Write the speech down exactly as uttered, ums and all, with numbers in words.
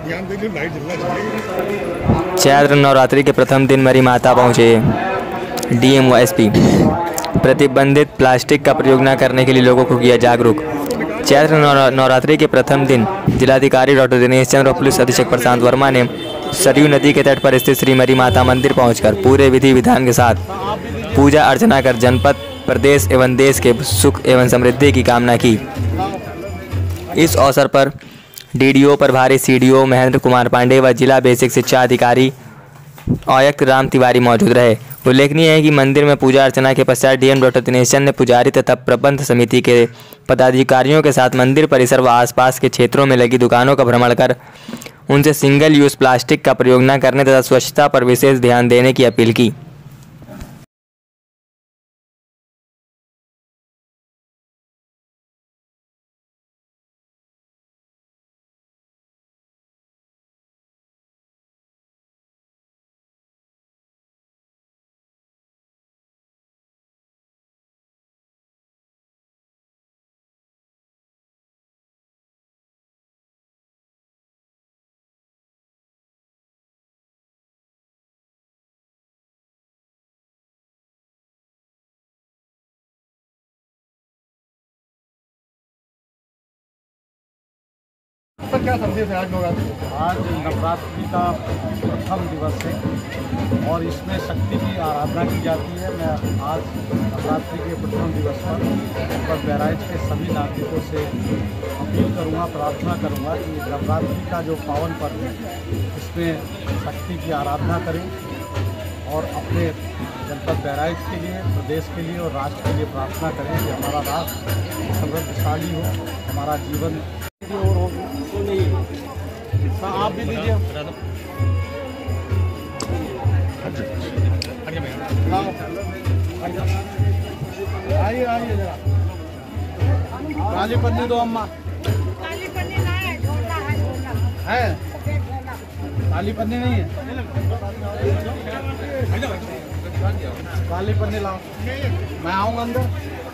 चैत्र नवरात्रि के प्रथम दिन मरी माता पहुंचे। डीएम व एसपी। प्रतिबंधित प्लास्टिक का प्रयोग न करने के लिए लोगों को किया जागरूक। चैत्र नवरात्रि के प्रथम दिन जिलाधिकारी डॉक्टर दिनेश चंद्र और पुलिस अधीक्षक प्रशांत वर्मा ने सरयू नदी के तट पर स्थित श्री मरी माता मंदिर पहुंचकर पूरे विधि विधान के साथ पूजा अर्चना कर जनपद, प्रदेश एवं देश के सुख एवं समृद्धि की कामना की। इस अवसर पर डीडीओ प्रभारी सीडीओ महेंद्र कुमार पांडे व जिला बेसिक शिक्षा अधिकारी आयुक्त राम तिवारी मौजूद रहे। उल्लेखनीय है कि मंदिर में पूजा अर्चना के पश्चात डीएम डॉक्टर दिनेश चंद्र ने पुजारी तथा प्रबंध समिति के पदाधिकारियों के साथ मंदिर परिसर व आसपास के क्षेत्रों में लगी दुकानों का भ्रमण कर उनसे सिंगल यूज़ प्लास्टिक का प्रयोग न करने तथा स्वच्छता पर विशेष ध्यान देने की अपील की। सर क्या संदेश है आज नवरात्रि? आज नवरात्रि का प्रथम दिवस है और इसमें शक्ति की आराधना की जाती है। मैं आज नवरात्रि के प्रथम दिवस पर जनपद बहराइच के सभी नागरिकों से अपील करूंगा, प्रार्थना करूंगा कि नवरात्रि का जो पावन पर्व है इसमें शक्ति की आराधना करें और अपने जनपद बहराइच के लिए, प्रदेश के लिए और राष्ट्र के लिए प्रार्थना करें कि हमारा राष्ट्र समृद्धशाली हो, हमारा जीवन और हो। आप भी लीजिए। आइए आइए जरा काली पन्नी दो अम्मा। काली पन्नी नहीं है, झोला है, झोला है काली पन्नी नहीं है। काली पन्नी लाओ, मैं आऊँगा अंदर।